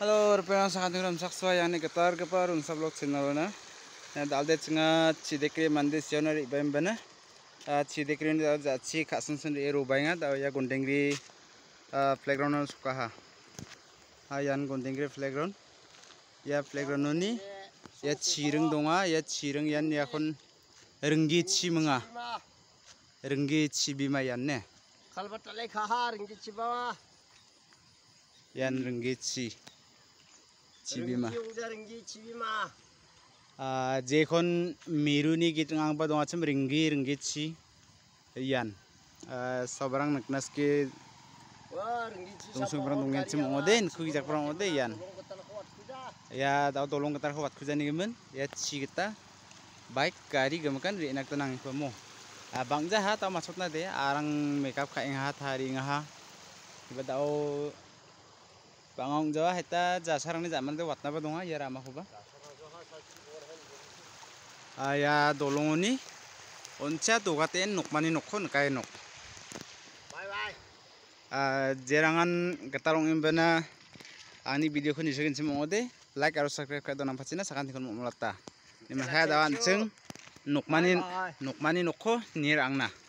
Halo, rupiah sakat ngiram sakswa yang getar kepar unsa vlog channel na. Dalde chinga chidekri mandi sionari bembana. Chidekri ni dalde chi khasan sun ri rubainga da ya gondengri playground sukaha. Yan gondengri playground. Ya playground ni ya chireng donga, ya chireng yan ya kon renggi chi menga. Renggi chi bima yan ne. Kalbat talai khaha renggi chi bawa. Yan renggi chi. Cibima. Jekon miruni gitu ngang pa donga cem ringgi ci yan. Sobrang naknas ke sobrang dongen cem oden ku jak perang ode yan. Ya tau tolong ketar khawat kujani gemen ya ci kita baik gari gemakan ri enak tenang pemo. Bang jahat tau maksudna de arang makeup ka ing hat hari ngaha. Tiba tau Bangong Jawa heta jasarang ni zaman tu watna ba donga ya rama kuba. Ya dolong ni onca dogaten nokmani nokkon kai nok. Bye bye. Jerangan getarong imbana ani video ko ni segin simode like aro subscribe ka donam pacina sakan tikon mo mulata. Ni ma ha dawan ceng nokmani nokko nirangna.